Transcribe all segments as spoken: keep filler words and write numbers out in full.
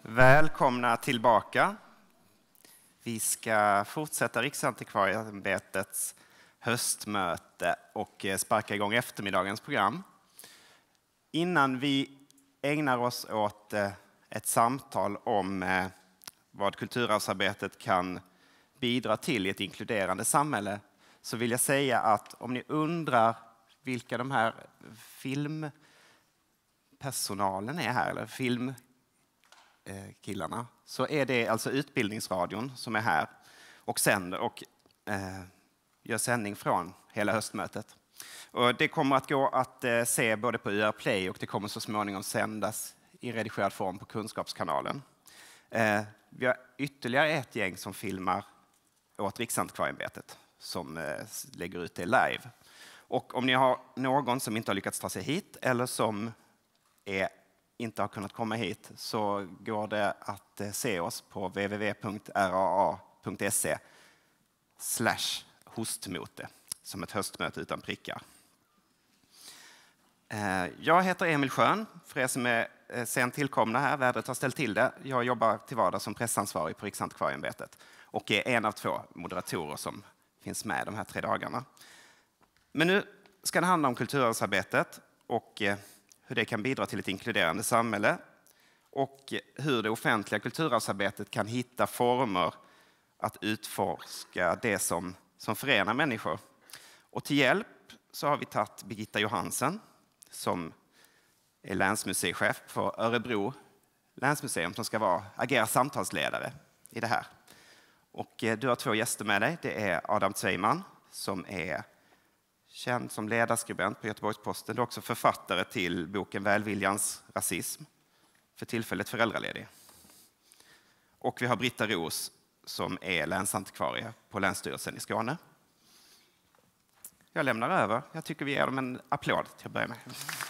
Välkomna tillbaka. Vi ska fortsätta Riksantikvarieämbetets höstmöte och sparka igång eftermiddagens program. Innan vi ägnar oss åt ett samtal om vad kulturarvsarbetet kan bidra till i ett inkluderande samhälle, så vill jag säga att om ni undrar vilka de här filmpersonalen är här, eller filmkillarna, så är det alltså Utbildningsradion som är här och sänder och eh, gör sändning från hela höstmötet. Och det kommer att gå att eh, se både på U R Play och det kommer så småningom sändas i redigerad form på Kunskapskanalen. Eh, vi har ytterligare ett gäng som filmar åt Riksantikvarieämbetet som eh, lägger ut det live. Och om ni har någon som inte har lyckats ta sig hit eller som är, inte har kunnat komma hit, så går det att eh, se oss på w w w punkt r a a punkt s e slash hostmote som ett höstmöte utan prickar. Eh, jag heter Emil Schön, för er som är eh, sent tillkomna här, vädret har ställt till det. Jag jobbar till vardags som pressansvarig på Riksantikvarieämbetet och är en av två moderatorer som finns med de här tre dagarna. Men nu ska det handla om kulturarvsarbetet och eh, hur det kan bidra till ett inkluderande samhälle och hur det offentliga kulturarvsarbetet kan hitta former att utforska det som, som förenar människor. Och till hjälp så har vi tagit Birgitta Johansen som är länsmuseichef för Örebro länsmuseum som ska vara, agera samtalsledare i det här. Och eh, du har två gäster med dig. Det är Adam Zweiman som är känd som ledarskribent på Göteborgs-Posten. Du är också författare till boken Välviljans rasism, för tillfället föräldraledig. Och vi har Britta Ros som är länsantikvarie på Länsstyrelsen i Skåne. Jag lämnar över. Jag tycker vi ger dem en applåd till att börja med.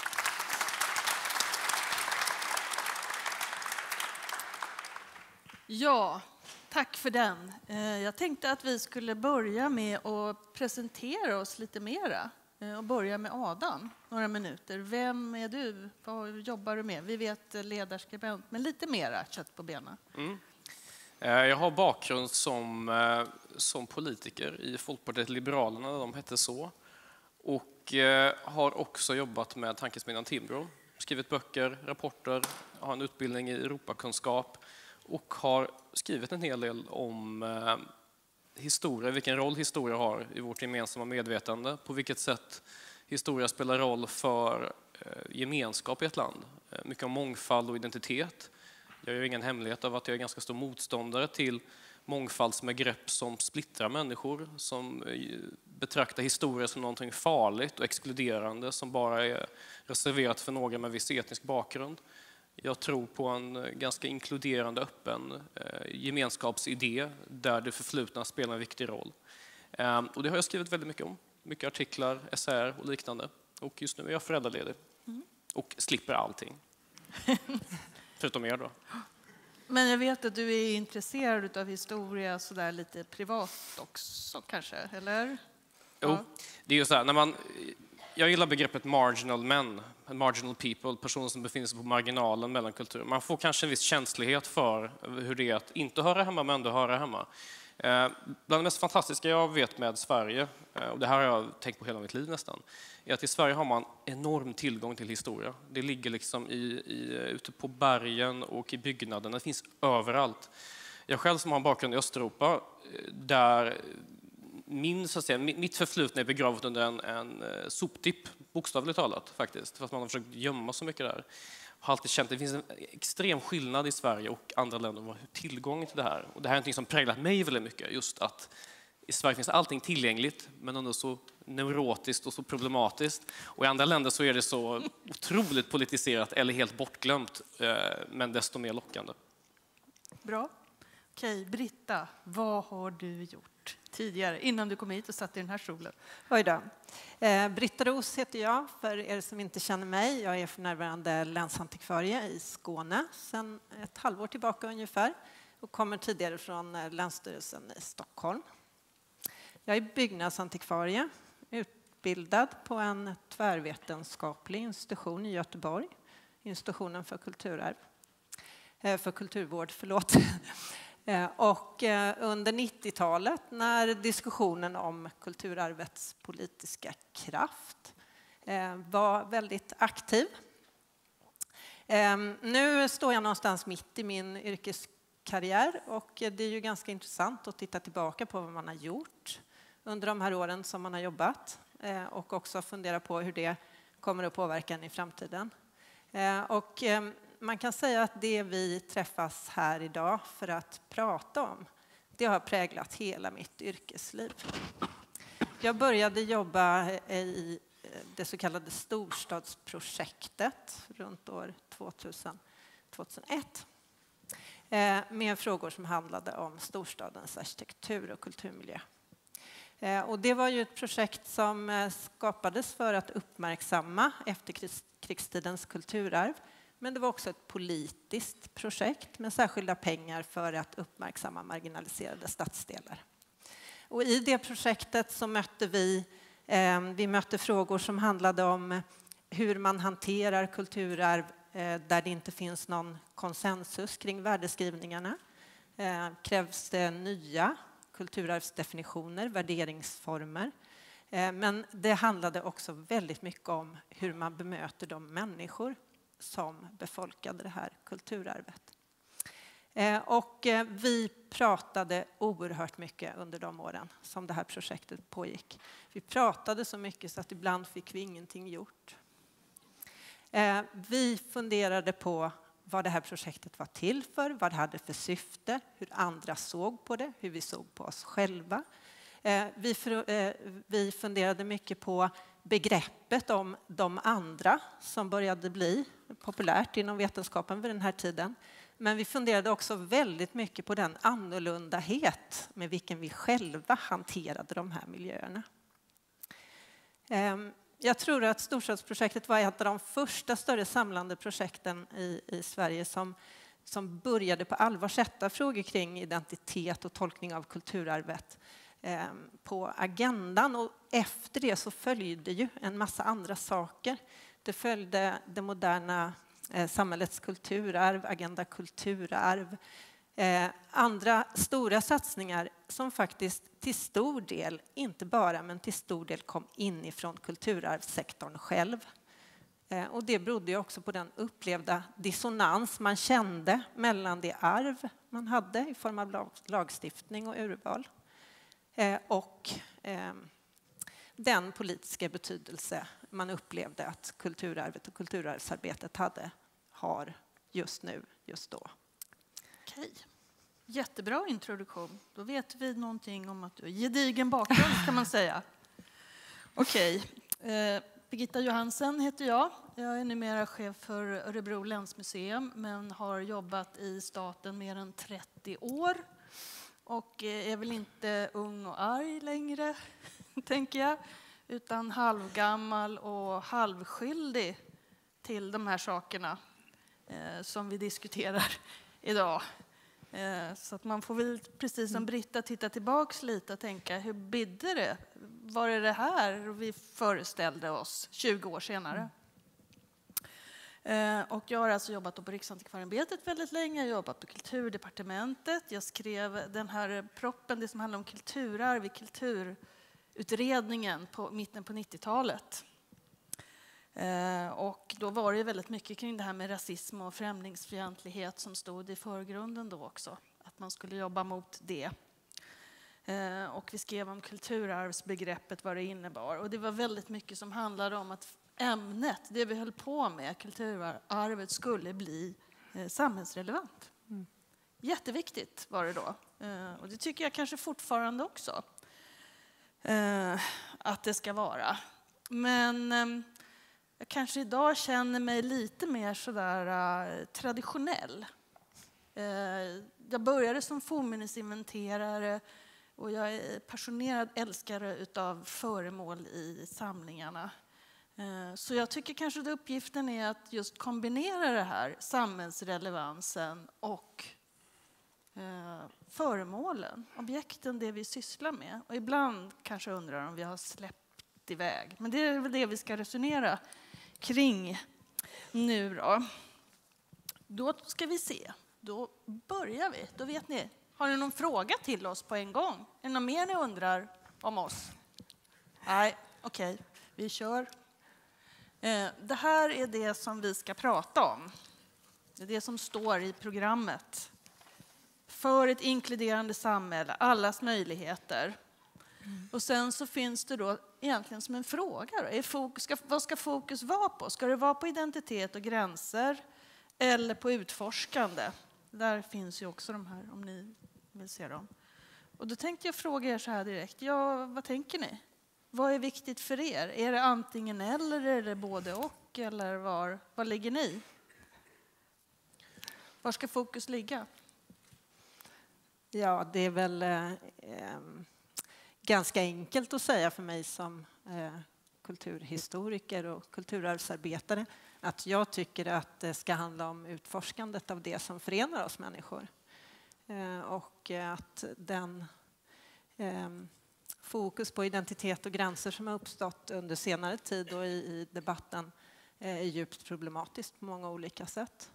Ja, tack för den. Jag tänkte att vi skulle börja med att presentera oss lite mera. Och börja med Adam, några minuter. Vem är du? Vad jobbar du med? Vi vet ledarskribent, men lite mera kött på benen. Mm. Jag har bakgrund som, som politiker i Folkpartiet Liberalerna, de hette så. Och har också jobbat med tankesmedjan Timbro. Skrivit böcker, rapporter, har en utbildning i Europakunskap. Och har skrivit en hel del om eh, historia, vilken roll historia har i vårt gemensamma medvetande. På vilket sätt historia spelar roll för eh, gemenskap i ett land. Eh, mycket om mångfald och identitet. Jag gör ingen hemlighet av att jag är ganska stor motståndare till mångfaldsbegrepp som splittrar människor. Som eh, betraktar historia som någonting farligt och exkluderande som bara är reserverat för några med viss etnisk bakgrund. Jag tror på en ganska inkluderande, öppen eh, gemenskapsidé där det förflutna spelar en viktig roll. Eh, och det har jag skrivit väldigt mycket om. Mycket artiklar, essäer och liknande. Och just nu är jag föräldraledig. Mm. Och slipper allting. Förutom er då. Men jag vet att du är intresserad av historia så där lite privat också kanske, eller? Jo, ja. Det är ju så här, när man... Jag gillar begreppet marginal men, marginal people, personer som befinner sig på marginalen mellan kulturer. Man får kanske en viss känslighet för hur det är att inte höra hemma men ändå höra hemma. Eh, bland det mest fantastiska jag vet med Sverige, eh, och det här har jag tänkt på hela mitt liv nästan, är att i Sverige har man enorm tillgång till historia. Det ligger liksom i, i, ute på bergen och i byggnaden, det finns överallt. Jag själv som har en bakgrund i Östeuropa, där... Min, så att säga, mitt förflutna är begravet under en, en soptipp, bokstavligt talat faktiskt. För att man har försökt gömma så mycket där. Jag har alltid känt att det finns en extrem skillnad i Sverige och andra länder om tillgången till det här. Och det här är något som präglat mig väldigt mycket. Just att i Sverige finns allting tillgängligt men ändå så neurotiskt och så problematiskt. Och i andra länder så är det så otroligt politiserat eller helt bortglömt, men desto mer lockande. Bra. Okej, Britta, vad har du gjort tidigare innan du kom hit och satt i den här stolen? Oj då. Eh, Britta Ros heter jag, för er som inte känner mig. Jag är för närvarande länsantikvarie i Skåne sedan ett halvår tillbaka ungefär och kommer tidigare från Länsstyrelsen i Stockholm. Jag är byggnadsantikvarie, utbildad på en tvärvetenskaplig institution i Göteborg, institutionen för kulturarv. för kulturvård, förlåt. Och under nittiotalet när diskussionen om kulturarvets politiska kraft var väldigt aktiv. Nu står jag någonstans mitt i min yrkeskarriär och det är ju ganska intressant att titta tillbaka på vad man har gjort under de här åren som man har jobbat och också fundera på hur det kommer att påverka en i framtiden. Och man kan säga att det vi träffas här idag för att prata om, det har präglat hela mitt yrkesliv. Jag började jobba i det så kallade storstadsprojektet runt år tvåtusen till tvåtusenett med frågor som handlade om storstadens arkitektur och kulturmiljö. Och det var ju ett projekt som skapades för att uppmärksamma efterkrigstidens kulturarv. Men det var också ett politiskt projekt med särskilda pengar för att uppmärksamma marginaliserade stadsdelar. Och i det projektet så mötte vi, eh, vi mötte frågor som handlade om hur man hanterar kulturarv eh, där det inte finns någon konsensus kring värdeskrivningarna. Eh, krävs det nya kulturarvsdefinitioner, värderingsformer. Eh, men det handlade också väldigt mycket om hur man bemöter de människor som befolkade det här kulturarvet. Och vi pratade oerhört mycket under de åren som det här projektet pågick. Vi pratade så mycket så att ibland fick vi ingenting gjort. Vi funderade på vad det här projektet var till för, vad det hade för syfte, hur andra såg på det, hur vi såg på oss själva. Vi funderade mycket på begreppet om de andra som började bli populärt inom vetenskapen vid den här tiden. Men vi funderade också väldigt mycket på den annorlundahet med vilken vi själva hanterade de här miljöerna. Jag tror att Storstadsprojektet var ett av de första större samlande projekten i, i Sverige som, som började på allvar sätta frågor kring identitet och tolkning av kulturarvet på agendan, och efter det så följde ju en massa andra saker. Det följde det moderna eh, samhällets kulturarv, Agenda kulturarv, eh, andra stora satsningar som faktiskt till stor del, inte bara men till stor del kom inifrån kulturarvssektorn själv. Eh, och det berodde ju också på den upplevda dissonans man kände mellan det arv man hade i form av lag, lagstiftning och urval och eh, den politiska betydelse man upplevde att kulturarvet och kulturarvsarbetet hade, har just nu, just då. Okej. Jättebra introduktion. Då vet vi någonting om att du är gedigen bakgrund kan man säga. Okej. Eh, Birgitta Johansen heter jag. Jag är numera chef för Örebro länsmuseum men har jobbat i staten mer än trettio år. Och är väl inte ung och arg längre, tänker jag, utan halvgammal och halvskyldig till de här sakerna eh, som vi diskuterar idag. Eh, så att man får väl, precis som Britta, titta tillbaks lite och tänka, hur bidde det? Var det det här vi föreställde oss tjugo år senare? Och jag har alltså jobbat på Riksantikvarieämbetet väldigt länge. Jag har jobbat på Kulturdepartementet. Jag skrev den här proppen, det som handlar om kulturarv i kulturutredningen på mitten på nittiotalet. Och då var det väldigt mycket kring det här med rasism och främlingsfientlighet som stod i förgrunden då också. Att man skulle jobba mot det. Och vi skrev om kulturarvsbegreppet, vad det innebar. Och det var väldigt mycket som handlade om att ämnet, det vi höll på med, kulturarvet, skulle bli eh, samhällsrelevant. Mm. Jätteviktigt var det då. Eh, och det tycker jag kanske fortfarande också. Eh, att det ska vara. Men eh, jag kanske idag känner mig lite mer sådär eh, traditionell. Eh, jag började som fornminnesinventerare och jag är passionerad älskare utav föremål i samlingarna. Så jag tycker kanske att uppgiften är att just kombinera det här, samhällsrelevansen och eh, föremålen, objekten, det vi sysslar med. Och ibland kanske undrar om vi har släppt iväg. Men det är väl det vi ska resonera kring nu då. Då ska vi se. då börjar vi. Då vet ni. Har ni någon fråga till oss på en gång? Är det något mer ni undrar om oss? Nej, okej. Okay. Vi kör. Det här är det som vi ska prata om. Det är det som står i programmet. För ett inkluderande samhälle, allas möjligheter. Mm. Och sen så finns det då egentligen som en fråga. Då. Är fokus, ska, vad ska fokus vara på? Ska det vara på identitet och gränser eller på utforskande? Där finns ju också de här, om ni vill se dem. Och då tänkte jag fråga er så här direkt. Ja, vad tänker ni? Vad är viktigt för er? Är det antingen eller, är det både och? Eller var, var ligger ni? Var ska fokus ligga? Ja, det är väl eh, ganska enkelt att säga för mig som eh, kulturhistoriker och kulturarvsarbetare att jag tycker att det ska handla om utforskandet av det som förenar oss människor. Eh, och att den eh, fokus på identitet och gränser som har uppstått under senare tid och i, i debatten eh, är djupt problematiskt på många olika sätt.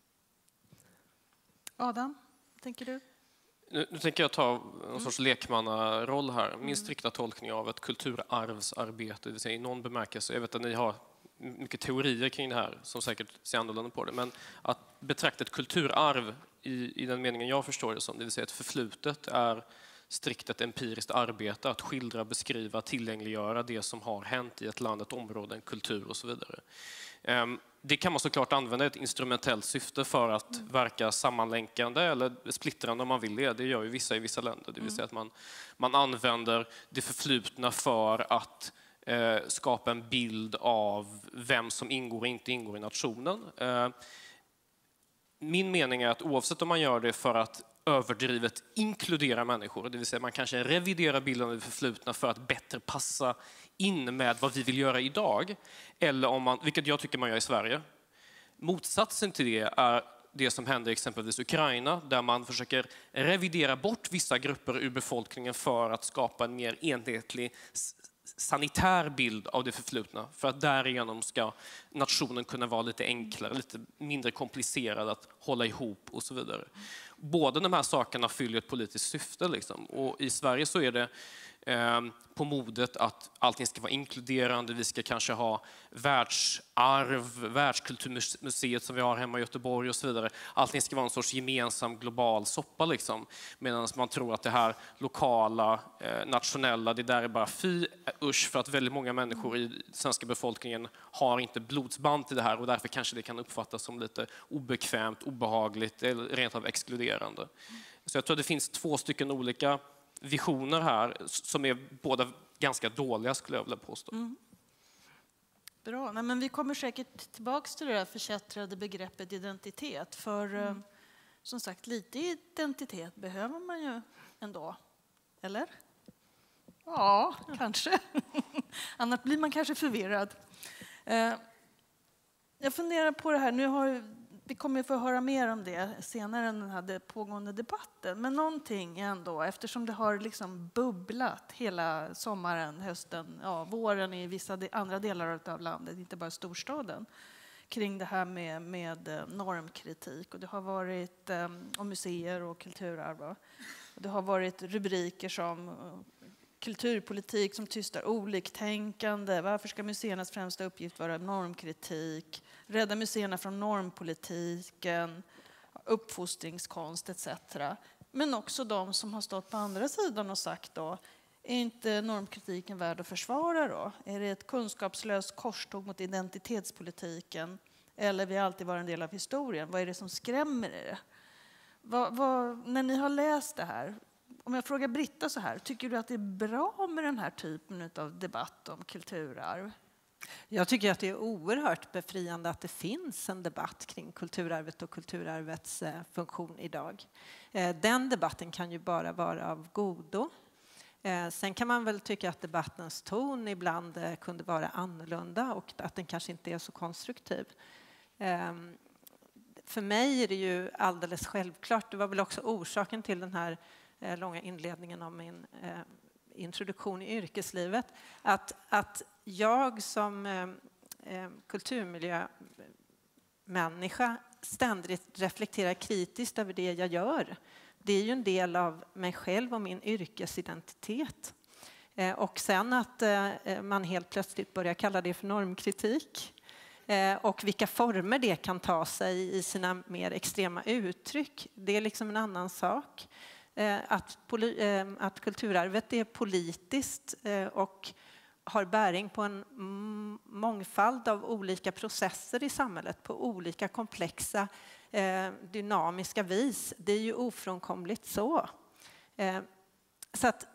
Adam, vad tänker du? Nu, nu tänker jag ta en sorts lekmannaroll här. Min strikta tolkning av ett kulturarvsarbete, det vill säga i någon bemärkelse. Jag vet att ni har mycket teorier kring det här som säkert ser annorlunda på det. Men att betrakta ett kulturarv i, i den meningen jag förstår det som, det vill säga ett förflutet, är strikt ett empiriskt arbete att skildra, beskriva, tillgängliggöra det som har hänt i ett land, ett område, en kultur och så vidare. Det kan man såklart använda i ett instrumentellt syfte för att verka sammanlänkande eller splittrande om man vill det. Det gör ju vissa i vissa länder. Det vill säga att man, man använder det förflutna för att eh, skapa en bild av vem som ingår och inte ingår i nationen. Eh, min mening är att oavsett om man gör det för att överdrivet inkludera människor, det vill säga man kanske reviderar bilden av det förflutna för att bättre passa in med vad vi vill göra idag, eller om man, vilket jag tycker man gör i Sverige. Motsatsen till det är det som händer i exempelvis Ukraina, där man försöker revidera bort vissa grupper ur befolkningen för att skapa en mer enhetlig sanitär bild av det förflutna, för att därigenom ska nationen kunna vara lite enklare, lite mindre komplicerad att hålla ihop och så vidare. Båda de här sakerna fyller ett politiskt syfte. Liksom. Och i Sverige så är det eh, på modet att allting ska vara inkluderande. Vi ska kanske ha världsarv, världskulturmuseet som vi har hemma i Göteborg och så vidare. Allting ska vara en sorts gemensam global soppa. Liksom. Medan man tror att det här lokala, eh, nationella, det där är bara fy, usch, för att väldigt många människor i svenska befolkningen har inte blodsband till det här och därför kanske det kan uppfattas som lite obekvämt, obehagligt eller rent av exkluderande. Så jag tror att det finns två stycken olika visioner här som är båda ganska dåliga, skulle jag vilja påstå. Mm. Bra. Nej, men vi kommer säkert tillbaka till det där förkättrade begreppet identitet. För mm. som sagt, lite identitet behöver man ju ändå. Eller? Ja, kanske. Annars blir man kanske förvirrad. Jag funderar på det här. Nu har vi kommer få höra mer om det senare i den här pågående debatten. Men någonting ändå, eftersom det har liksom bubblat hela sommaren, hösten, ja, våren i vissa andra delar av landet, inte bara storstaden, kring det här med, med normkritik. Och det har varit um, om museer och kulturarv. Och det har varit rubriker som uh, kulturpolitik som tystar oliktänkande. Varför ska museernas främsta uppgift vara normkritik? Rädda museerna från normpolitiken, uppfostringskonst et cetera. Men också de som har stått på andra sidan och sagt då, är inte normkritiken värd att försvara då? Är det ett kunskapslöst korståg mot identitetspolitiken? Eller vi alltid varit en del av historien? Vad är det som skrämmer er? Vad, vad, när ni har läst det här, om jag frågar Britta så här, tycker du att det är bra med den här typen av debatt om kulturarv? Jag tycker att det är oerhört befriande att det finns en debatt kring kulturarvet och kulturarvets funktion idag. Den debatten kan ju bara vara av godo. Sen kan man väl tycka att debattens ton ibland kunde vara annorlunda och att den kanske inte är så konstruktiv. För mig är det ju alldeles självklart, det var väl också orsaken till den här långa inledningen om min introduktion i yrkeslivet, att, att jag som eh, kulturmiljömänniska ständigt reflektera kritiskt över det jag gör. Det är ju en del av mig själv och min yrkesidentitet. Och sen att man helt plötsligt börjar kalla det för normkritik. Och vilka former det kan ta sig i sina mer extrema uttryck, det är liksom en annan sak. Att, att kulturarvet är politiskt och har bäring på en mångfald av olika processer i samhället på olika komplexa dynamiska vis. Det är ju ofrånkomligt så. Så att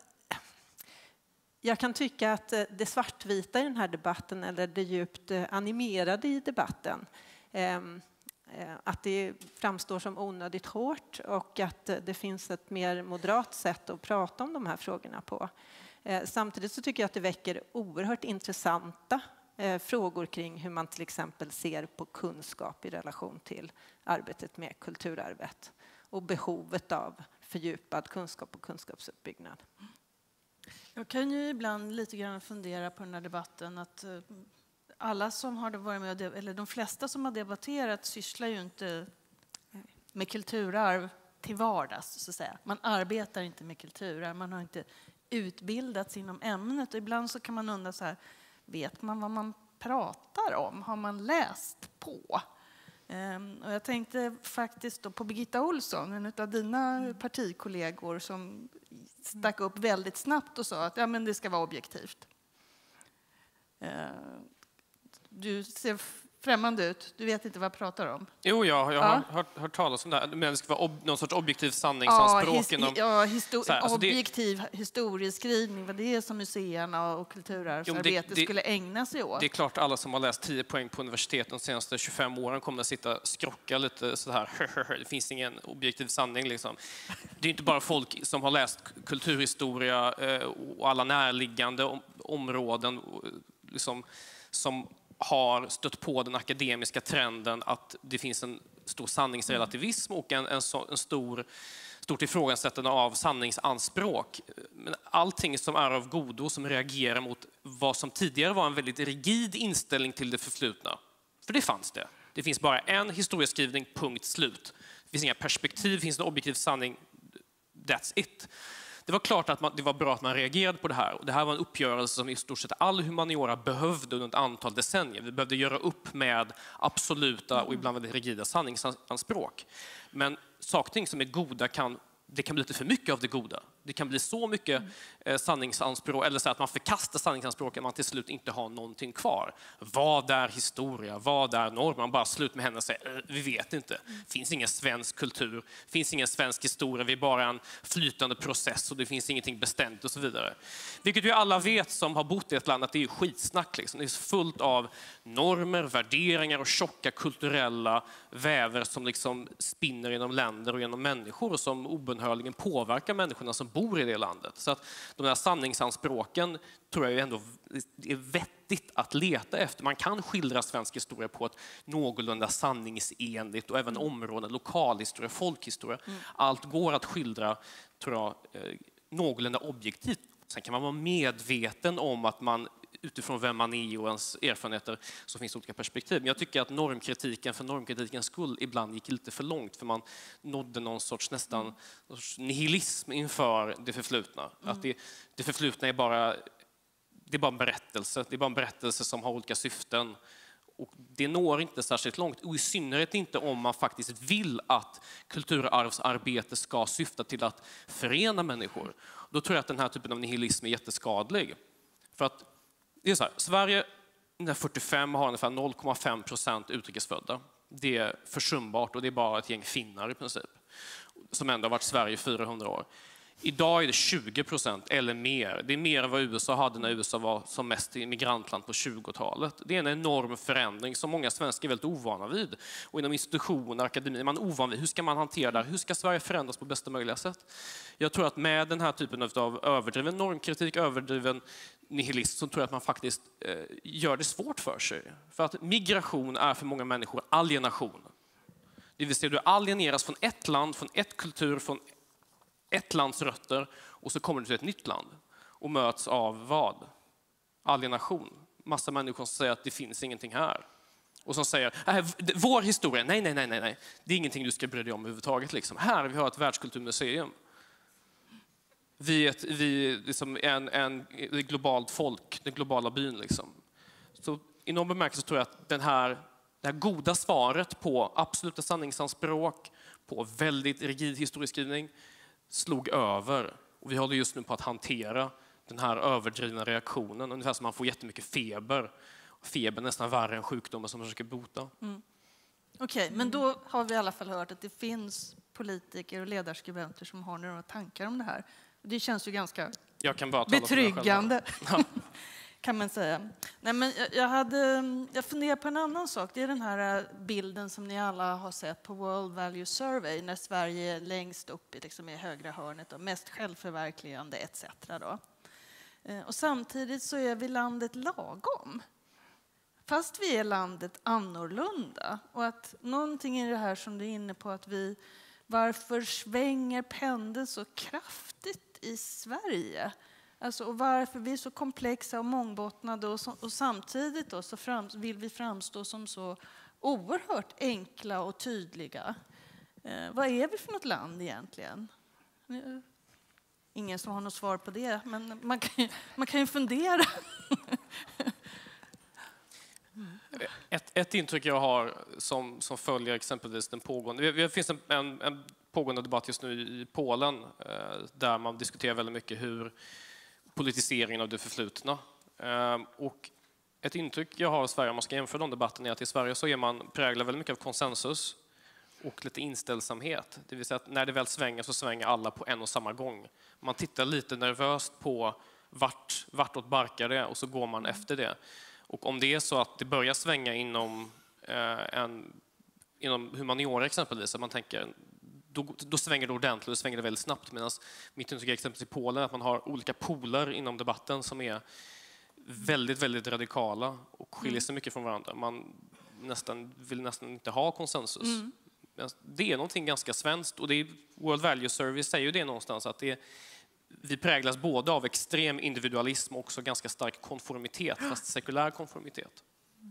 jag kan tycka att det svartvita i den här debatten eller det djupt animerade i debatten, att det framstår som onödigt hårt och att det finns ett mer moderat sätt att prata om de här frågorna på. Samtidigt så tycker jag att det väcker oerhört intressanta frågor kring hur man till exempel ser på kunskap i relation till arbetet med kulturarvet och behovet av fördjupad kunskap och kunskapsuppbyggnad. Jag kan ju ibland lite grann fundera på den här debatten att alla som har varit med, eller de flesta som har debatterat sysslar ju inte med kulturarv till vardags, så att säga. Man arbetar inte med kulturarv, man har inte utbildats inom ämnet. Och ibland så kan man undra så här, vet man vad man pratar om? Har man läst på? Um, och jag tänkte faktiskt då på Birgitta Olsson, en av dina partikollegor som stack upp väldigt snabbt och sa att ja, men det ska vara objektivt. Uh, du ser främmande ut. Du vet inte vad jag pratar om. Jo, ja, jag har ja. hört, hört talas om det här. Men det ska vara ob- någon sorts objektiv sanningsanspråk. Ja, his- inom, ja histo- här, alltså objektiv det, historieskrivning. Vad det är som museerna och kulturarvsarbete det, det, skulle ägna sig åt. Det är klart alla som har läst tio poäng på universiteten de senaste tjugofem åren kommer att sitta och skrocka lite så här. Det finns ingen objektiv sanning. Liksom. Det är inte bara folk som har läst kulturhistoria och alla närliggande områden liksom, som har stött på den akademiska trenden att det finns en stor sanningsrelativism och en, en, så, en stor, stort ifrågasättande av sanningsanspråk. Men allting som är av godo, som reagerar mot vad som tidigare var en väldigt rigid inställning till det förflutna. För det fanns det. Det finns bara en historieskrivning, punkt slut. Det finns inga perspektiv, det finns en objektiv sanning, that's it. Det var klart att man, det var bra att man reagerade på det här. Och det här var en uppgörelse som i stort sett all humaniora behövde under ett antal decennier. Vi behövde göra upp med absoluta och ibland väldigt rigida sanningsanspråk. Men saker och ting som är goda kan, det kan bli lite för mycket av det goda. Det kan bli så mycket eh, sanningsanspråk, eller så att man förkastar sanningsanspråk att man till slut inte har någonting kvar. Vad är historia? Vad är norm? Man bara slut med henne och säger, eh, vi vet inte. Det finns ingen svensk kultur, det finns ingen svensk historia, vi är bara en flytande process och det finns ingenting bestämt och så vidare. Vilket ju alla vet som har bott i ett land att det är skitsnack. Liksom. Det är fullt av normer, värderingar och tjocka kulturella väver som liksom spinner genom länder och genom människor och som obönhörligen påverkar människorna som bor i det landet. Så att de här sanningsanspråken tror jag ändå är vettigt att leta efter. Man kan skildra svensk historia på ett någorlunda sanningsenligt och även områden, lokalhistoria, folkhistoria. Mm. Allt går att skildra, tror jag, någorlunda objektivt. Sen kan man vara medveten om att man utifrån vem man är och ens erfarenheter så finns det olika perspektiv. Men jag tycker att normkritiken för normkritikens skull ibland gick lite för långt för man nådde någon sorts nästan mm. någon sorts nihilism inför det förflutna. Mm. Att det, det förflutna är bara, det är bara en berättelse. Det är bara en berättelse som har olika syften. Och det når inte särskilt långt, och i synnerhet inte om man faktiskt vill att kulturarvsarbete ska syfta till att förena människor. Då tror jag att den här typen av nihilism är jätteskadlig. För att det är så här, Sverige fyrtiofem har ungefär noll komma fem procent utrikesfödda. Det är försumbart och det är bara ett gäng finnar i princip. Som ändå har varit Sverige i fyrahundra år. Idag är det tjugo procent eller mer. Det är mer än vad U S A hade när U S A var som mest immigrantland på tjugotalet. Det är en enorm förändring som många svenskar är väldigt ovana vid. Och inom institutioner, akademi, man är ovan vid. Hur ska man hantera det här? Hur ska Sverige förändras på bästa möjliga sätt? Jag tror att med den här typen av överdriven normkritik, överdriven nihilism, så tror jag att man faktiskt eh, gör det svårt för sig. För att migration är för många människor alienation. Det vill säga du alieneras från ett land, från ett kultur, från ett lands rötter, och så kommer du till ett nytt land och möts av vad? Alienation. Massa människor som säger att det finns ingenting här. Och som säger, äh, vår historia, nej, nej, nej, nej, nej. Det är ingenting du ska bry dig om överhuvudtaget. Liksom. Här vi har ett världskulturmuseum. Vi är, ett, vi är liksom en, en, ett globalt folk, den globala byn. Liksom. Så i någon bemärkelse tror jag att den här, det här goda svaret på absoluta sanningsanspråk, på väldigt rigid historieskrivning, slog över. Och vi håller just nu på att hantera den här överdrivna reaktionen. Ungefär som man får jättemycket feber. Feber är nästan värre än sjukdomar som man försöker bota. Mm. Okej, okay, men då har vi i alla fall hört att det finns politiker och ledarskribenter som har några tankar om det här. Det känns ju ganska jag kan bara tala betryggande, ja. Kan man säga. Nej, men jag, hade, jag funderar på en annan sak. Det är den här bilden som ni alla har sett på World Value Survey när Sverige är längst upp i, liksom, i högra hörnet och mest självförverkligande et cetera. Då. Och samtidigt så är vi landet lagom. Fast vi är landet annorlunda. Och att någonting i det här som du är inne på att vi, varför svänger pendeln så kraftigt i Sverige? Alltså, och varför vi är så komplexa och mångbottnade och, så, och samtidigt då så fram, vill vi framstå som så oerhört enkla och tydliga. Eh, vad är vi för något land egentligen? Ingen som har något svar på det, men man kan, man kan ju fundera. Ett, ett intryck jag har som, som följer exempelvis den pågående... Det finns en, en, en pågående debatt just nu i Polen eh, där man diskuterar väldigt mycket hur politiseringen av det förflutna. Eh, och ett intryck jag har i Sverige, om man ska jämföra de debatten, är att i Sverige så är man präglad väldigt mycket av konsensus och lite inställsamhet. Det vill säga att när det väl svänger så svänger alla på en och samma gång. Man tittar lite nervöst på vart, vartåt barkar det och så går man efter det. Och om det är så att det börjar svänga inom, eh, en, inom humaniora exempelvis, så man tänker, då, då svänger det ordentligt och det svänger det väldigt snabbt. Medan mitt intryck exempelvis i Polen att man har olika poler inom debatten som är väldigt, väldigt radikala och skiljer sig mycket från varandra. Man nästan, vill nästan inte ha konsensus. Mm. Det är någonting ganska svenskt och det är, World Value Survey säger ju det någonstans att det är, vi präglas både av extrem individualism och också ganska stark konformitet, fast sekulär konformitet.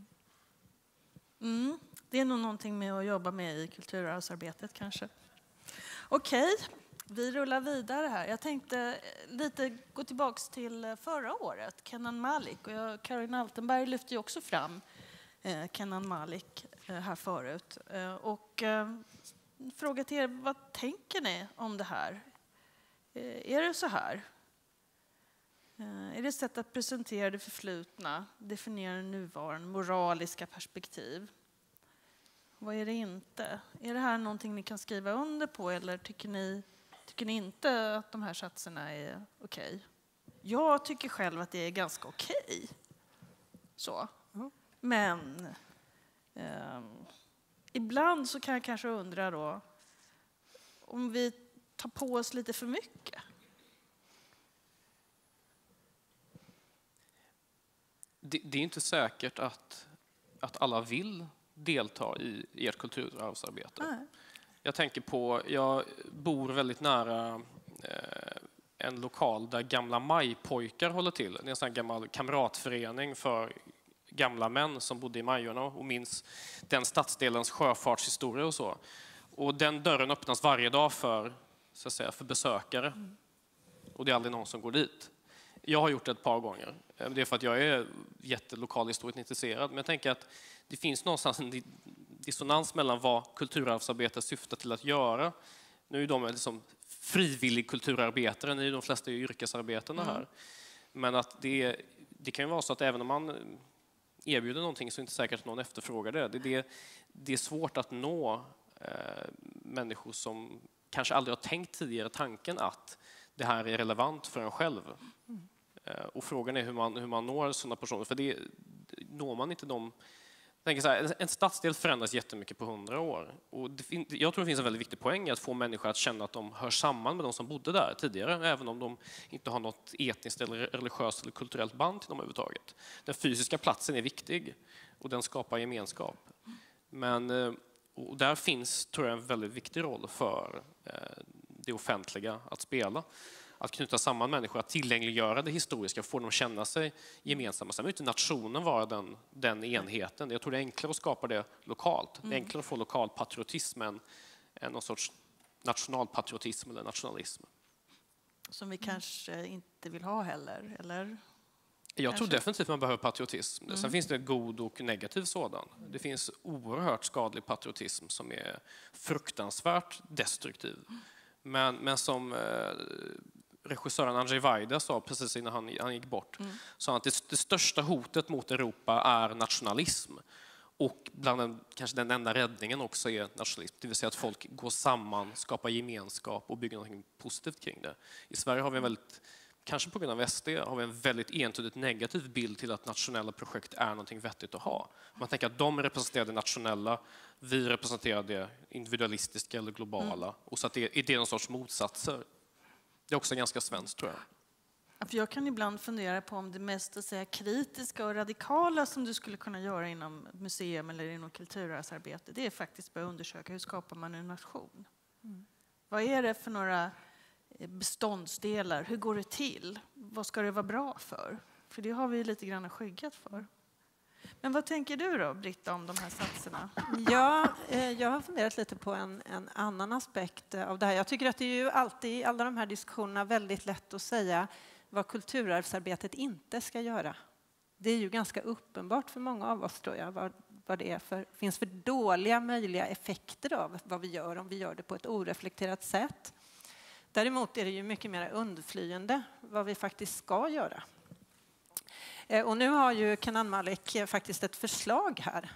Mm, det är nog någonting med att jobba med i kulturarvsarbetet kanske. Okej, vi rullar vidare här. Jag tänkte lite gå tillbaka till förra året, Kenan Malik. Och jag, Karin Altenberg lyfte ju också fram eh, Kenan Malik eh, här förut. Eh, och eh, fråga till er, vad tänker ni om det här? Är det så här? Är det ett sätt att presentera det förflutna, definiera nuvarande moraliska perspektiv? Vad är det inte? Är det här någonting ni kan skriva under på eller tycker ni, tycker ni inte att de här satserna är okej? Okay? Jag tycker själv att det är ganska okej. Okay. Så. Men eh, ibland så kan jag kanske undra då om vi tar på oss lite för mycket. Det, det är inte säkert att, att alla vill delta i ert kulturarvsarbete. Nej. Jag tänker på, jag bor väldigt nära eh, en lokal där gamla majpojkar håller till. Det är en sån här gammal kamratförening för gamla män som bodde i Majorna och minns den stadsdelens sjöfartshistoria och så. Och den dörren öppnas varje dag för så att säga, för besökare. Mm. Och det är aldrig någon som går dit. Jag har gjort det ett par gånger. Det är för att jag är jättelokalhistoriskt intresserad. Men jag tänker att det finns någonstans en dissonans mellan vad kulturarvsarbete syftar till att göra. Nu är de liksom frivillig kulturarbetare, nu är de flesta yrkesarbetarna här. Mm. Men att det, det kan ju vara så att även om man erbjuder någonting så är det inte säkert att någon efterfrågar det. Det, det, det är svårt att nå eh, människor som kanske aldrig har tänkt tidigare tanken att det här är relevant för en själv. Mm. Och frågan är hur man, hur man når sådana personer. För det når man inte dem. Jag tänker så här, en stadsdel förändras jättemycket på hundra år. Och det fin- jag tror det finns en väldigt viktig poäng i att få människor att känna att de hör samman med de som bodde där tidigare. Även om de inte har något etniskt, eller religiöst eller kulturellt band till dem överhuvudtaget. Den fysiska platsen är viktig och den skapar gemenskap. Men och där finns, tror jag, en väldigt viktig roll för det offentliga att spela. att knyta samman människor, att tillgängliggöra det historiska, få dem att känna sig gemensamma. Sen vill inte nationen vara den, den enheten. Jag tror det är enklare att skapa det lokalt. Det är enklare att få lokal patriotism än, än någon sorts nationalpatriotism eller nationalism. Som vi kanske inte vill ha heller, eller? Jag tror definitivt man behöver patriotism. Mm. Sen finns det god och negativ sådan. Det finns oerhört skadlig patriotism som är fruktansvärt destruktiv. Men, men som eh, regissören Andrzej Wajda sa precis innan han, han gick bort, mm. sa att det, det största hotet mot Europa är nationalism. Och bland den, kanske den enda räddningen också är nationalism. Det vill säga att folk går samman, skapar gemenskap och bygger något positivt kring det. I Sverige har vi en väldigt, kanske på grund av S D, har vi en väldigt entydigt negativ bild till att nationella projekt är någonting vettigt att ha. Man tänker att de representerar det nationella, vi representerar det individualistiska eller globala. Mm. Och så att det, är det någon sorts motsatser. Det är också ganska svenskt, tror jag. Ja, för jag kan ibland fundera på om det mest att säga, kritiska och radikala som du skulle kunna göra inom museum eller inom kulturarvsarbete, det är faktiskt att undersöka hur skapar man en nation. Mm. Vad är det för några beståndsdelar? Hur går det till? Vad ska det vara bra för? För det har vi lite grann skyggat för. Men vad tänker du då, Britta, om de här satserna? Ja, jag har funderat lite på en, en annan aspekt av det här. Jag tycker att det är ju alltid i alla de här diskussionerna väldigt lätt att säga vad kulturarvsarbetet inte ska göra. Det är ju ganska uppenbart för många av oss, tror jag, vad, vad det är för, finns för dåliga möjliga effekter av vad vi gör om vi gör det på ett oreflekterat sätt. Däremot är det ju mycket mer undflyende vad vi faktiskt ska göra. Och nu har ju Kenan Malik faktiskt ett förslag här.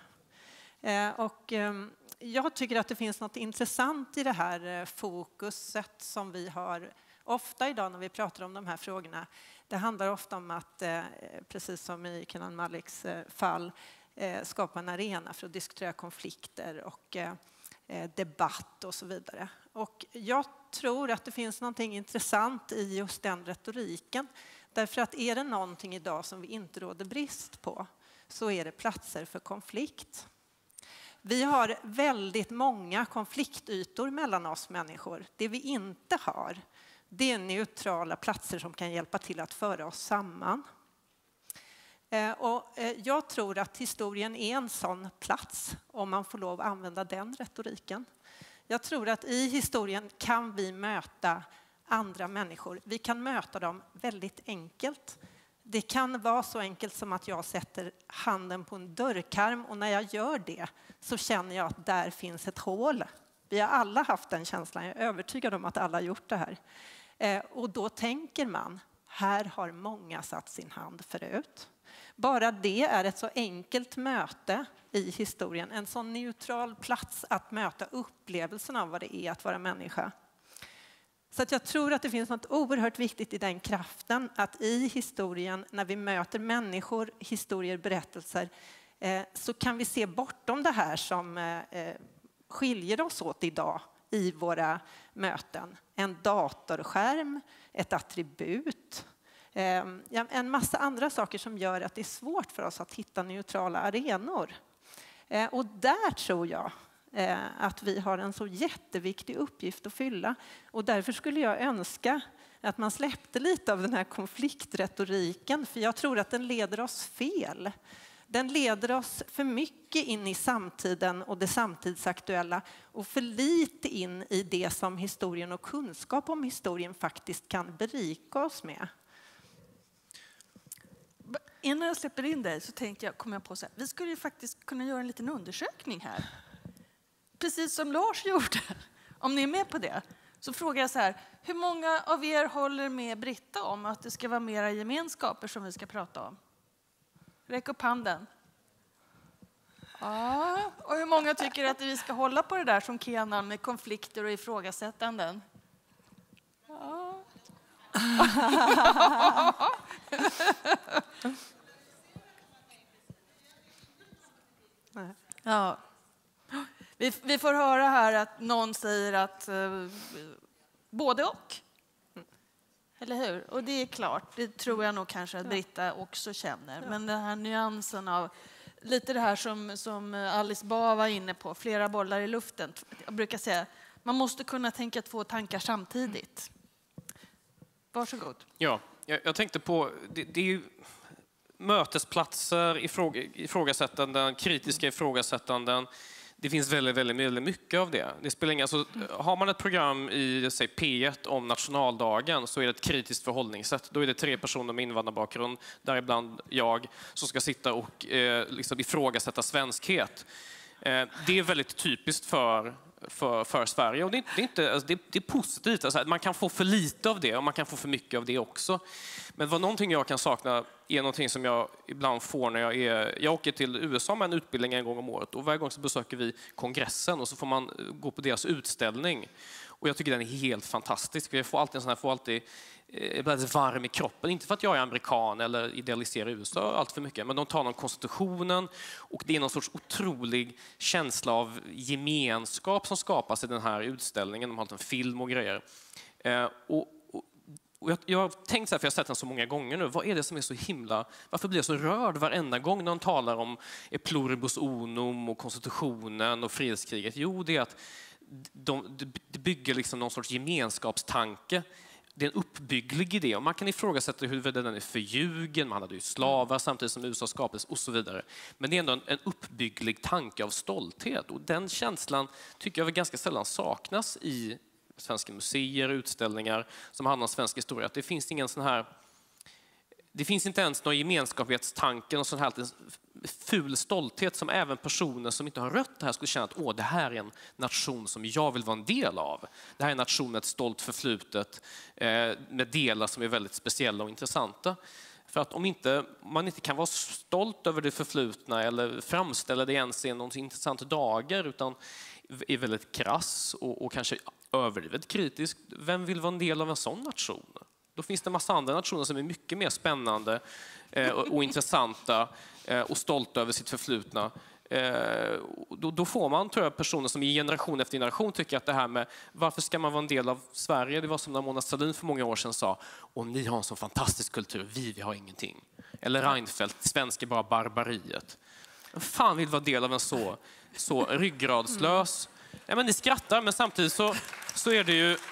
Och jag tycker att det finns något intressant i det här fokuset som vi har ofta idag när vi pratar om de här frågorna. Det handlar ofta om att, precis som i Kenan Maliks fall, skapa en arena för att diskutera konflikter och debatt och så vidare. Och jag tror att det finns någonting intressant i just den retoriken. Därför att är det någonting idag som vi inte råder brist på, så är det platser för konflikt. Vi har väldigt många konfliktytor mellan oss människor. Det vi inte har, det är neutrala platser som kan hjälpa till att föra oss samman. Och jag tror att historien är en sån plats, om man får lov att använda den retoriken. Jag tror att i historien kan vi möta andra människor. Vi kan möta dem väldigt enkelt. Det kan vara så enkelt som att jag sätter handen på en dörrkarm, och när jag gör det så känner jag att där finns ett hål. Vi har alla haft den känslan. Jag är övertygad om att alla har gjort det här. Och då tänker man, här har många satt sin hand förut. Bara det är ett så enkelt möte i historien. En så neutral plats att möta upplevelsen av vad det är att vara människa. Så att jag tror att det finns något oerhört viktigt i den kraften, att i historien, när vi möter människor, historier, berättelser, eh, så kan vi se bortom det här som eh, skiljer oss åt idag i våra möten. En datorskärm, ett attribut, eh, en massa andra saker som gör att det är svårt för oss att hitta neutrala arenor. Eh, och där tror jag att vi har en så jätteviktig uppgift att fylla. Och därför skulle jag önska att man släppte lite av den här konfliktretoriken, för jag tror att den leder oss fel. Den leder oss för mycket in i samtiden och det samtidsaktuella, och för lite in i det som historien och kunskap om historien faktiskt kan berika oss med. Innan jag släpper in dig så tänkte jag, kom jag på så här, vi skulle ju faktiskt kunna göra en liten undersökning här. Precis som Lars gjorde, om ni är med på det, så frågar jag så här, hur många av er håller med Britta om att det ska vara mera gemenskaper som vi ska prata om? Räck upp handen. Ja, och hur många tycker att vi ska hålla på det där som Kenan med konflikter och ifrågasättanden? Ja. Ja. Vi, vi får höra här att någon säger att eh, både och. Eller hur? Och det är klart, det tror jag nog kanske att Britta också känner. Ja. Men den här nyansen av lite det här som, som Alice Bah var inne på, flera bollar i luften. Jag brukar säga, man måste kunna tänka två tankar samtidigt. Varsågod. Ja, jag, jag tänkte på... Det, det är ju mötesplatser, ifråga, ifrågasättanden, kritiska ifrågasättanden. Det finns väldigt, väldigt, väldigt mycket av det. Det spelar ingen, alltså, har man ett program i säg, P ett om nationaldagen så är det ett kritiskt förhållningssätt. Då är det tre personer med invandrarbakgrund, däribland jag, som ska sitta och eh, liksom ifrågasätta svenskhet. Eh, det är väldigt typiskt för, för, för Sverige. Och det, det, är inte, alltså, det, det är positivt. Alltså, man kan få för lite av det och man kan få för mycket av det också. Men vad någonting jag kan sakna är någonting som jag ibland får när jag är... Jag åker till U S A med en utbildning en gång om året och varje gång så besöker vi kongressen och så får man gå på deras utställning. Och jag tycker den är helt fantastisk. Jag får alltid en sån här, får alltid eh, varm i kroppen. Inte för att jag är amerikan eller idealiserar U S A allt för mycket, men de talar om konstitutionen och det är någon sorts otrolig känsla av gemenskap som skapas i den här utställningen. De har en film och grejer. Eh, och Och jag, jag har tänkt så här, för jag har sett den så många gånger nu. Vad är det som är så himla... Varför blir jag så rörd varenda gång när de talar om pluribus unum och konstitutionen och frihetskriget? Jo, det är att de, de bygger liksom någon sorts gemenskapstanke. Det är en uppbygglig idé. Och man kan ifrågasätta huruvida den är förljugen. Man hade ju slavar samtidigt som U S A skapades och så vidare. Men det är ändå en, en uppbygglig tanke av stolthet. Och den känslan tycker jag väl ganska sällan saknas i svenska museer, utställningar som handlar om svensk historia. Att det finns ingen sån här... Det finns inte ens någon gemenskaphetstanke, någon sån här ful stolthet som även personer som inte har rött det här skulle känna att åh, det här är en nation som jag vill vara en del av. Det här är en nation med ett stolt förflutet eh, med delar som är väldigt speciella och intressanta. För att om inte, man inte kan vara stolt över det förflutna eller framställa det ens i något intressant dagar utan är väldigt krass och, och kanske överdrivet kritisk. Vem vill vara en del av en sån nation? Då finns det en massa andra nationer som är mycket mer spännande eh, och, och intressanta eh, och stolta över sitt förflutna. Eh, då, då får man, tror jag, personer som i generation efter generation tycker att det här med varför ska man vara en del av Sverige? Det var som när Mona Sahlin för många år sedan sa och ni har en sån fantastisk kultur, vi, vi har ingenting. Eller Reinfeldt, svensk är bara barbariet. Vem fan vill vara del av en så, så ryggradslös... Ja, men ni skrattar, men samtidigt så, så är det ju...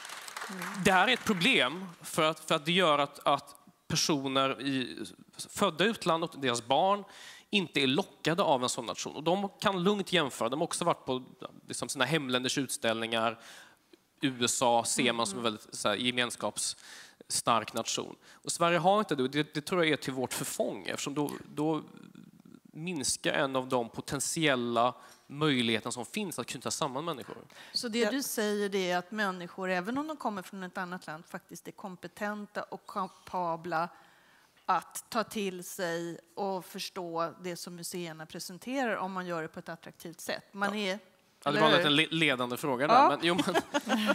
Det här är ett problem för att, för att det gör att, att personer i, födda i utlandet och deras barn inte är lockade av en sån nation. Och de kan lugnt jämföra. De har också varit på liksom, sina hemländers utställningar. U S A ser man som en väldigt så här, gemenskapsstark nation. Och Sverige har inte det. Det, det tror jag är till vårt förfång. Eftersom då, då minskar en av de potentiella möjligheten som finns att knyta samman människor. Så det du säger det är att människor, även om de kommer från ett annat land, faktiskt är kompetenta och kapabla att ta till sig och förstå det som museerna presenterar om man gör det på ett attraktivt sätt. Man är, ja, det var en ledande fråga där. Ja. Men, jo, men,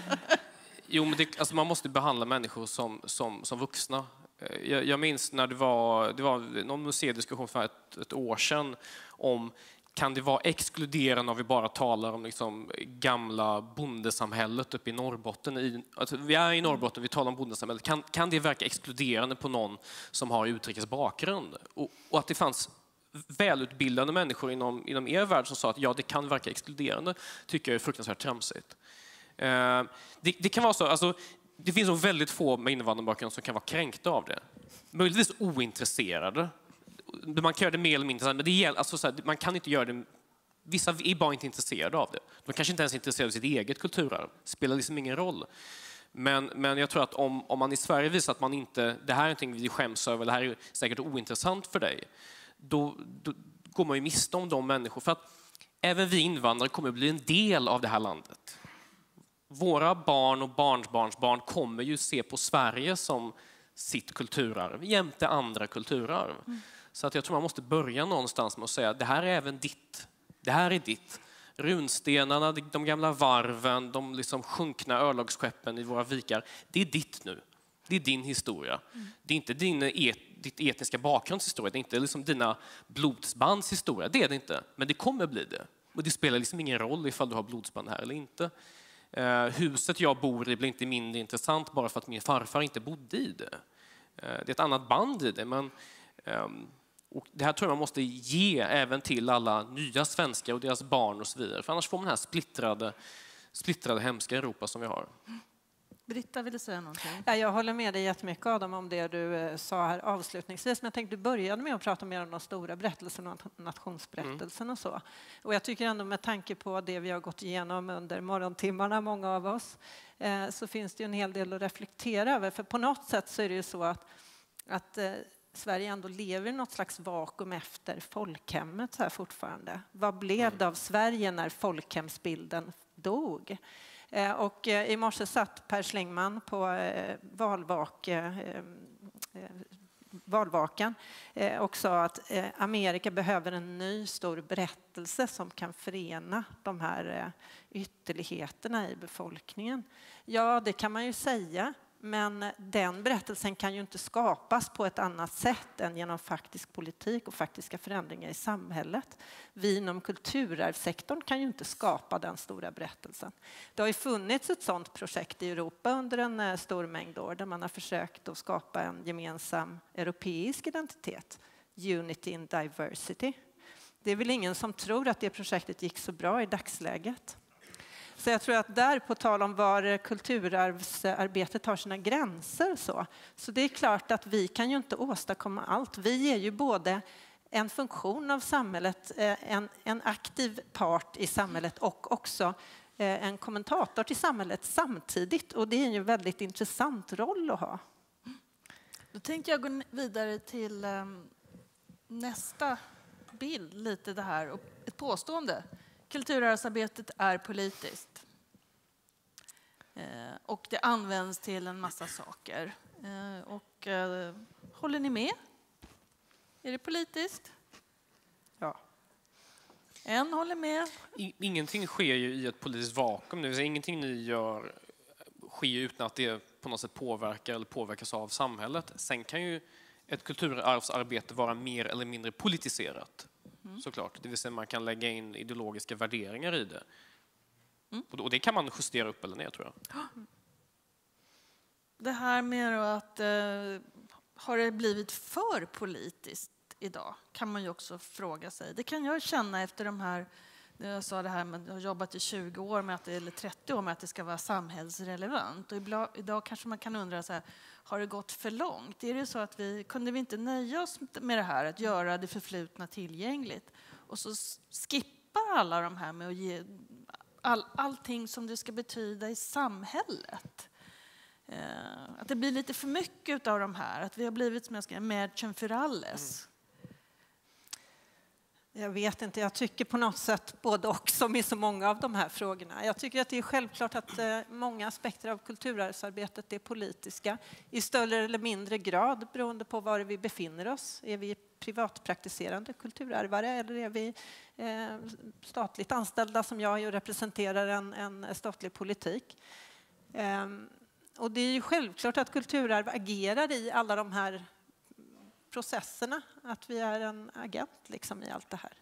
jo, men det, alltså man måste behandla människor som, som, som vuxna. Jag, jag minns när det var, det var någon museidiskussion för ett, ett år sedan om kan det vara exkluderande om vi bara talar om liksom gamla bondesamhället uppe i Norrbotten? I, alltså vi är i Norrbotten, vi talar om bondesamhället. Kan, kan det verka exkluderande på någon som har utrikes bakgrund? Och, och att det fanns välutbildade människor inom, inom er värld som sa att ja, det kan verka exkluderande, tycker jag är fruktansvärt tramsigt. Eh, det, det kan vara så, alltså, det finns så väldigt få med invandrarbakgrund som kan vara kränkta av det. Möjligtvis ointresserade. Man kan göra det mer eller mindre, men det gäller, alltså så här, man kan inte göra det. Vissa är bara inte intresserade av det. De kanske inte ens är intresserade av sitt eget kulturarv. Det spelar liksom ingen roll. Men, men jag tror att om, om man i Sverige visar att man inte, det här är någonting vi skäms över, det här är säkert ointressant för dig, då, då går man ju miste om de människor. För att även vi invandrare kommer att bli en del av det här landet. Våra barn och barnsbarnsbarn kommer ju se på Sverige som sitt kulturarv, jämte andra kulturarv. Mm. Så att jag tror man måste börja någonstans med att säga att det här är även ditt. Det här är ditt. Runstenarna, de gamla varven, de liksom sjunkna örlogsskeppen i våra vikar. Det är ditt nu. Det är din historia. Mm. Det är inte din et, ditt etniska bakgrundshistoria. Det är inte liksom dina blodsbands historia. Det är det inte. Men det kommer bli det. Och det spelar liksom ingen roll ifall du har blodsband här eller inte. Uh, huset jag bor i blir inte mindre intressant bara för att min farfar inte bodde i det. Uh, det är ett annat band i det. Men... Um, Och det här tror jag man måste ge även till alla nya svenskar och deras barn och så vidare. För annars får man det här splittrade, splittrade hemska Europa som vi har. Britta ville säga någonting. Ja, jag håller med dig jättemycket, Adam, om det du sa här avslutningsvis. Men jag tänkte du började med att prata mer om de stora berättelserna och nationsberättelsen mm. och så. Och jag tycker ändå med tanke på det vi har gått igenom under morgontimmarna, många av oss, eh, så finns det ju en hel del att reflektera över. För på något sätt så är det ju så att, att eh, Sverige ändå lever i något slags vakuum efter folkhemmet här fortfarande. Vad blev det av Sverige när folkhemsbilden dog? Och i morse satt Per Schlingmann på valvak, valvakan och sa att Amerika behöver en ny stor berättelse som kan förena de här ytterligheterna i befolkningen. Ja, det kan man ju säga. Men den berättelsen kan ju inte skapas på ett annat sätt än genom faktisk politik och faktiska förändringar i samhället. Vi inom kulturarvssektorn kan ju inte skapa den stora berättelsen. Det har ju funnits ett sådant projekt i Europa under en stor mängd år där man har försökt att skapa en gemensam europeisk identitet. Unity in diversity. Det är väl ingen som tror att det projektet gick så bra i dagsläget. Så jag tror att där, på tal om var kulturarvsarbetet har sina gränser, så, så det är klart att vi kan ju inte åstadkomma allt. Vi är ju både en funktion av samhället, en, en aktiv part i samhället och också en kommentator till samhället samtidigt. Och det är ju en väldigt intressant roll att ha. Då tänkte jag gå vidare till um, nästa bild, lite det här, och ett påstående. Kulturarvsarbetet är politiskt. Eh, och det används till en massa saker. Eh, och eh, håller ni med? Är det politiskt? Ja. En håller med. Ingenting sker ju i ett politiskt vakuum. Det vill säga, ingenting ni gör sker utan att det på något sätt påverkar eller påverkas av samhället. Sen kan ju ett kulturarvsarbete vara mer eller mindre politiserat. Mm. Såklart. Det vill säga man kan lägga in ideologiska värderingar i det. Mm. Och det kan man justera upp eller ner, tror jag. Det här med att eh, har det blivit för politiskt idag kan man ju också fråga sig. Det kan jag känna efter de här, jag sa det här med att jag har jobbat i tjugo år med att det, eller trettio år med att det ska vara samhällsrelevant. Och ibland, idag kanske man kan undra så här, har det gått för långt? Är det så att vi kunde vi inte nöja oss med det här att göra det förflutna tillgängligt och så skippa alla de här med att ge all, allting som det ska betyda i samhället? Eh, att det blir lite för mycket av de här, att vi har blivit som jag ska Mädchen för alles. Mm. Jag vet inte, jag tycker på något sätt både och som i så många av de här frågorna. Jag tycker att det är självklart att eh, många aspekter av kulturarvsarbetet är politiska i större eller mindre grad beroende på var vi befinner oss. Är vi privatpraktiserande kulturarvare eller är vi eh, statligt anställda som jag och representerar en, en statlig politik? Eh, och det är ju självklart att kulturarv agerar i alla de här processerna, att vi är en agent liksom i allt det här.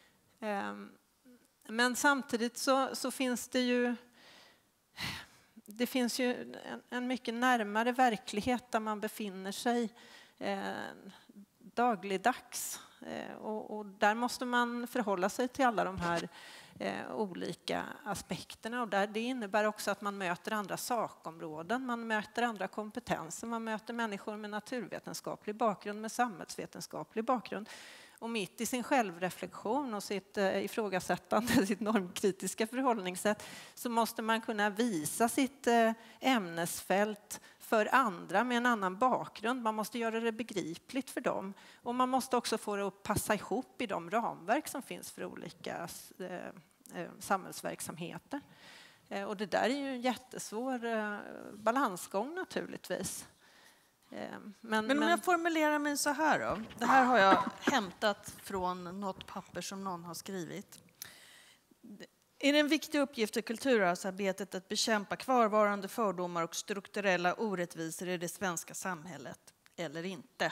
Men samtidigt så, så finns det ju det finns ju en, en mycket närmare verklighet där man befinner sig eh, dagligdags. Eh, och, och där måste man förhålla sig till alla de här eh, olika aspekterna. Och där, det innebär också att man möter andra sakområden, man möter andra kompetenser, man möter människor med naturvetenskaplig bakgrund, med samhällsvetenskaplig bakgrund. Och mitt i sin självreflektion och sitt eh, ifrågasättande, sitt normkritiska förhållningssätt, så måste man kunna visa sitt eh, ämnesfält för andra med en annan bakgrund. Man måste göra det begripligt för dem. Och man måste också få det att passa ihop i de ramverk som finns för olika eh, eh, samhällsverksamheter. Eh, och det där är ju en jättesvår eh, balansgång naturligtvis. Men, men om jag formulerar mig så här då. Det här har jag hämtat från något papper som någon har skrivit. Är det en viktig uppgift i kulturarvsarbetet att bekämpa kvarvarande fördomar och strukturella orättvisor i det svenska samhället eller inte?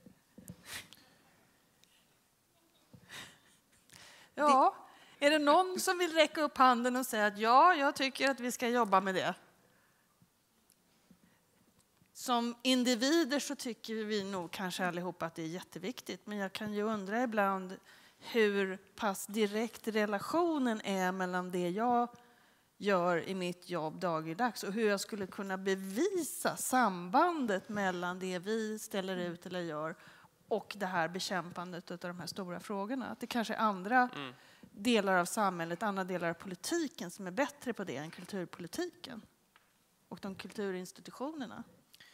Ja, är det någon som vill räcka upp handen och säga att ja, jag tycker att vi ska jobba med det? Som individer så tycker vi nog kanske allihopa att det är jätteviktigt. Men jag kan ju undra ibland hur pass direkt relationen är mellan det jag gör i mitt jobb dagligdags och hur jag skulle kunna bevisa sambandet mellan det vi ställer ut eller gör och det här bekämpandet av de här stora frågorna. Att det kanske är andra mm. delar av samhället, andra delar av politiken som är bättre på det än kulturpolitiken och de kulturinstitutionerna.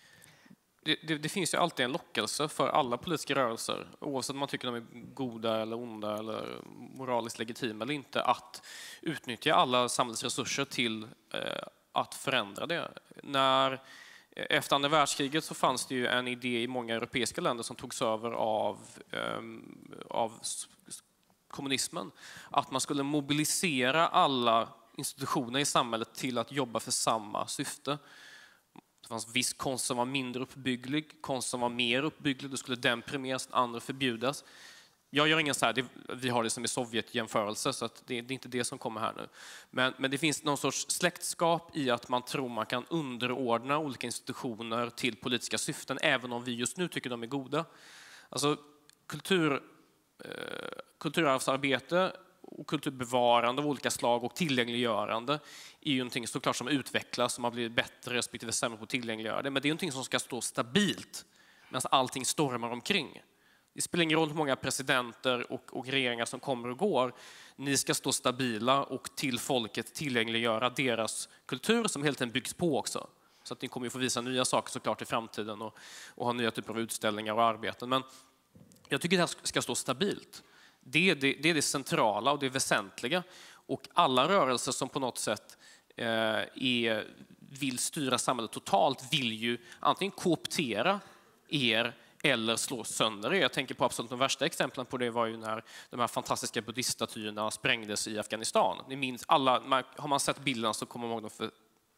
Det, det, det finns ju alltid en lockelse för alla politiska rörelser, oavsett om man tycker de är goda eller onda eller moraliskt legitima eller inte, att utnyttja alla samhällsresurser till eh, att förändra det. När, efter andra världskriget så fanns det ju en idé i många europeiska länder som togs över av, eh, av kommunismen, att man skulle mobilisera alla institutioner i samhället till att jobba för samma syfte. Det fanns viss konst som var mindre uppbygglig, konst som var mer uppbygglig, då skulle den premieras, den andra förbjudas. Jag gör ingen så här, det, vi har det som i Sovjet-jämförelse, så att det, det är inte det som kommer här nu. Men, men det finns någon sorts släktskap i att man tror man kan underordna olika institutioner till politiska syften, även om vi just nu tycker de är goda. Alltså kultur, eh, kulturarvsarbete och kulturbevarande av olika slag och tillgängliggörande är ju någonting såklart som utvecklas, som har blivit bättre respektive sämre på att tillgängliggöra det. Men det är någonting som ska stå stabilt medan allting stormar omkring. Det spelar ingen roll hur många presidenter och, och regeringar som kommer och går. Ni ska stå stabila och till folket tillgängliggöra deras kultur som helt enkelt byggs på också. Så att ni kommer att få visa nya saker såklart i framtiden och, och ha nya typer av utställningar och arbeten. Men jag tycker att det här ska stå stabilt. Det är det, det är det centrala och det väsentliga. Och alla rörelser som på något sätt eh, är, vill styra samhället totalt vill ju antingen kooptera er eller slå sönder er. Jag tänker på absolut de värsta exemplen på det var ju när de här fantastiska buddhiststatyerna sprängdes i Afghanistan. Ni minns alla, har man sett bilderna så kommer man ihåg dem för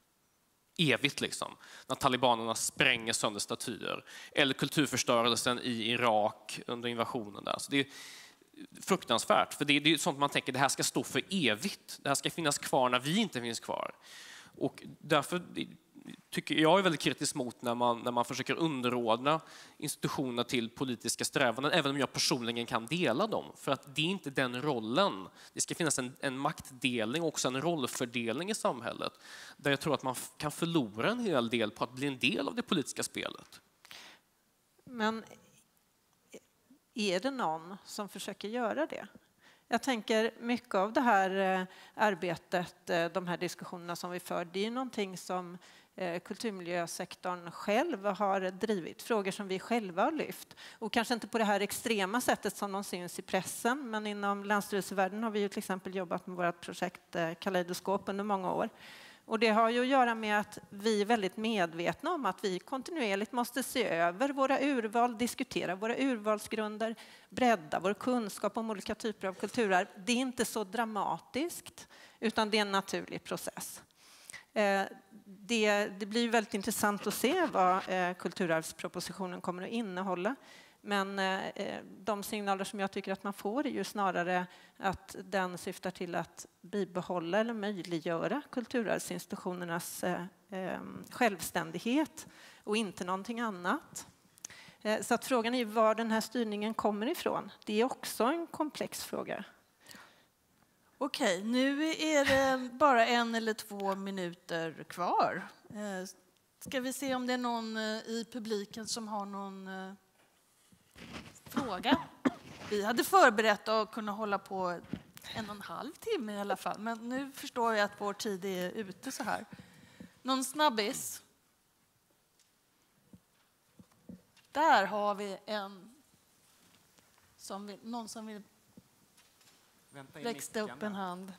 evigt liksom. När talibanerna spränger sönder statyer. Eller kulturförstörelsen i Irak under invasionen där. Så det är fruktansvärt, för det är, det är sånt man tänker, det här ska stå för evigt. Det här ska finnas kvar när vi inte finns kvar. Och därför tycker jag är väldigt kritisk mot när man, när man försöker underordna institutioner till politiska strävanden, även om jag personligen kan dela dem. För att det är inte den rollen. Det ska finnas en, en maktdelning och också en rollfördelning i samhället. Där jag tror att man kan förlora en hel del på att bli en del av det politiska spelet. Men är det någon som försöker göra det? Jag tänker mycket av det här arbetet, de här diskussionerna som vi för, det är någonting som kulturmiljösektorn själv har drivit. Frågor som vi själva har lyft. Och kanske inte på det här extrema sättet som de syns i pressen, men inom länsstyrelsevärlden har vi ju till exempel jobbat med vårt projekt Kaleidoskop under många år. Och det har ju att göra med att vi är väldigt medvetna om att vi kontinuerligt måste se över våra urval, diskutera våra urvalsgrunder, bredda vår kunskap om olika typer av kulturarv. Det är inte så dramatiskt, utan det är en naturlig process. Det, det blir väldigt intressant att se vad kulturarvspropositionen kommer att innehålla. Men de signaler som jag tycker att man får är ju snarare att den syftar till att bibehålla eller möjliggöra kulturarvsinstitutionernas självständighet och inte någonting annat. Så att frågan är var den här styrningen kommer ifrån. Det är också en komplex fråga. Okej, nu är det bara en eller två minuter kvar. Ska vi se om det är någon i publiken som har någon fråga? Vi hade förberett att kunna hålla på en och en halv timme i alla fall. Men nu förstår jag att vår tid är ute så här. Någon snabbis? Där har vi en som vill, någon som vill räckte upp en hand.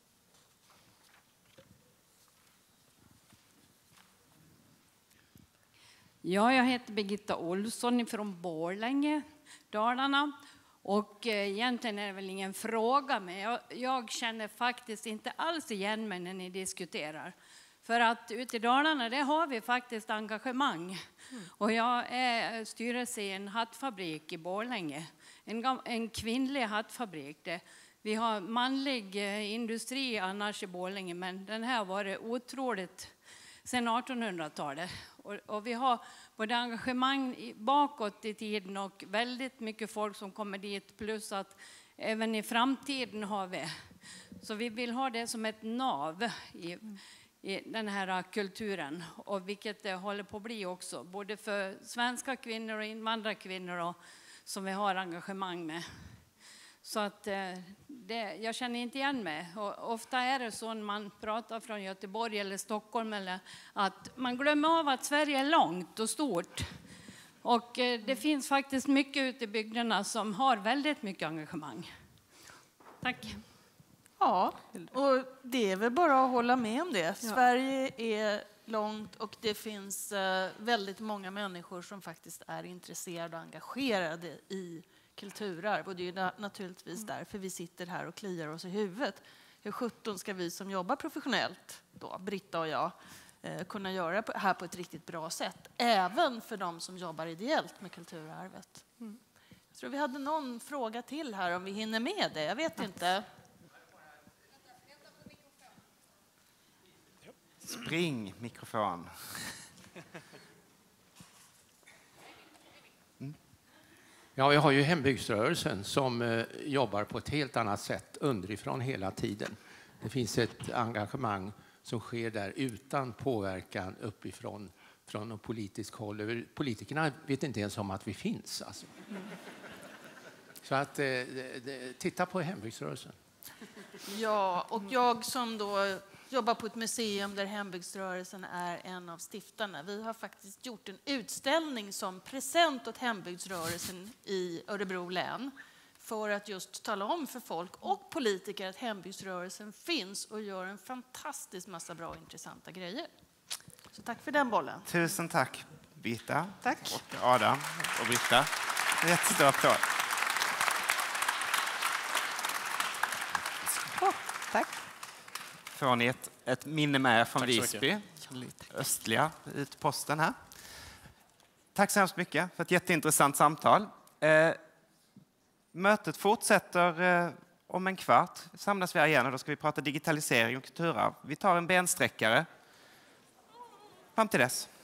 Ja, jag heter Birgitta Olsson från Borlänge, Dalarna. Och egentligen är det väl ingen fråga, men jag, jag känner faktiskt inte alls igen mig när ni diskuterar. För att ute i Dalarna, där har vi faktiskt engagemang. Mm. Och jag är styrelse i en hattfabrik i Borlänge. En, en kvinnlig hattfabrik. Det, vi har manlig industri annars i Borlänge, men den här har varit otroligt sedan artonhundratalet. Och, och vi har både engagemang bakåt i tiden och väldigt mycket folk som kommer dit. Plus att även i framtiden har vi. Så vi vill ha det som ett nav i, i den här kulturen, och vilket det håller på att bli också, både för svenska kvinnor och invandrarkvinnor och, som vi har engagemang med. Så att det, jag känner inte igen mig. Och ofta är det så när man pratar från Göteborg eller Stockholm eller att man glömmer av att Sverige är långt och stort. Och det finns faktiskt mycket ute i bygderna som har väldigt mycket engagemang. Tack. Ja, och det är väl bara att hålla med om det. Ja. Sverige är långt och det finns väldigt många människor som faktiskt är intresserade och engagerade i kulturarv. Och det är naturligtvis därför vi sitter här och kliar oss i huvudet. Hur sjutton ska vi som jobbar professionellt, då, Britta och jag, kunna göra det här på ett riktigt bra sätt? Även för de som jobbar ideellt med kulturarvet. Mm. Jag tror vi hade någon fråga till här om vi hinner med det. Jag vet inte. Spring, mikrofon. Mm. Ja, jag har ju hembygdsrörelsen som eh, jobbar på ett helt annat sätt underifrån hela tiden. Det finns ett engagemang som sker där utan påverkan uppifrån från något politiskt håll. Politikerna vet inte ens om att vi finns. Alltså. Mm. Så att eh, titta på hembygdsrörelsen. Ja, och jag som då jobbar på ett museum där hembygdsrörelsen är en av stiftarna. Vi har faktiskt gjort en utställning som present åt hembygdsrörelsen i Örebro län för att just tala om för folk och politiker att hembygdsrörelsen finns och gör en fantastisk massa bra och intressanta grejer. Så tack för den bollen. Tusen tack, Britta. Tack. Och Adam och Britta. Jättestor applåd. Oh, tack. Får ni ett, ett minne med från Visby, östliga utposten här. Tack så hemskt mycket för ett jätteintressant samtal. Eh, mötet fortsätter eh, om en kvart. Samlas vi här igen och då ska vi prata digitalisering och kulturarv. Vi tar en bensträckare. Fram till dess.